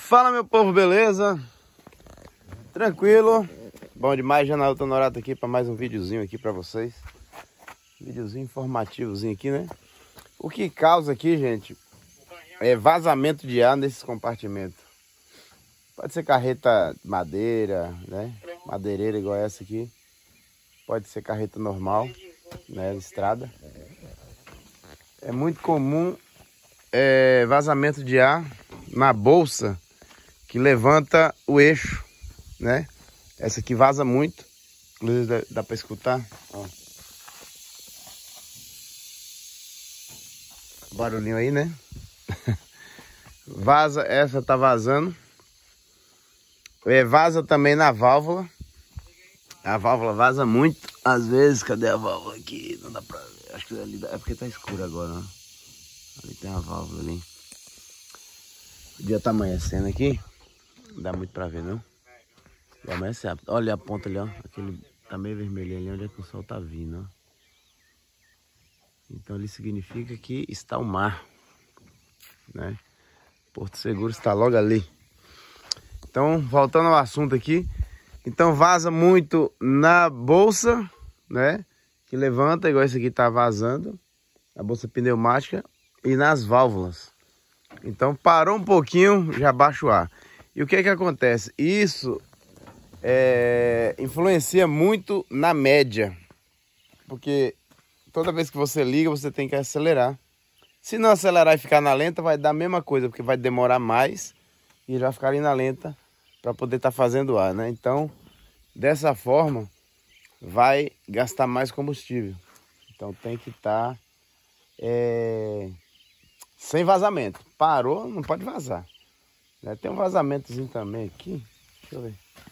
Fala, meu povo, beleza? Tranquilo? Bom demais, Janalton Norato aqui para mais um videozinho aqui para vocês. Videozinho informativozinho aqui, né? O que causa aqui, gente, é vazamento de ar nesses compartimentos. Pode ser carreta de madeira, né? Madeireira igual essa aqui. Pode ser carreta normal, né? De estrada. É muito comum vazamento de ar na bolsa que levanta o eixo, né? Essa aqui vaza muito. Inclusive dá para escutar. Ó. Barulhinho aí, né? Vaza, essa tá vazando. Vaza também na válvula. A válvula vaza muito. Às vezes, cadê a válvula aqui? Não dá pra ver. Acho que ali é porque tá escuro agora, ó. Ali tem a válvula ali. O dia tá amanhecendo aqui. Não dá muito pra ver, não. E amanhece rápido. Olha a ponta ali, ó. Aquele tá meio vermelho ali, onde é que o sol tá vindo, ó. Então ali significa que está o mar, né? Porto Seguro está logo ali. Então, voltando ao assunto aqui. Então vaza muito na bolsa, né? Que levanta, igual esse aqui tá vazando. A bolsa pneumática e nas válvulas. Então parou um pouquinho, já baixa o ar. E o que que acontece? Isso influencia muito na média. Porque toda vez que você liga, você tem que acelerar. Se não acelerar e ficar na lenta, vai dar a mesma coisa, porque vai demorar mais e já ficar ali na lenta para poder estar fazendo ar, né? Então, dessa forma, vai gastar mais combustível. Então tem que estar sem vazamento. Parou, não pode vazar. Tem um vazamentozinho também aqui. Deixa eu ver.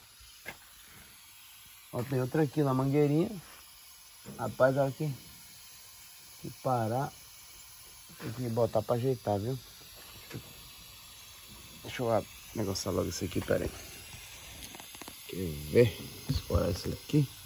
Ó, tem outra aqui na mangueirinha. Rapaz, olha aqui. Se parar, tem que botar para ajeitar, viu? Deixa eu negociar logo isso aqui, peraí. Quer ver? Escorar isso aqui.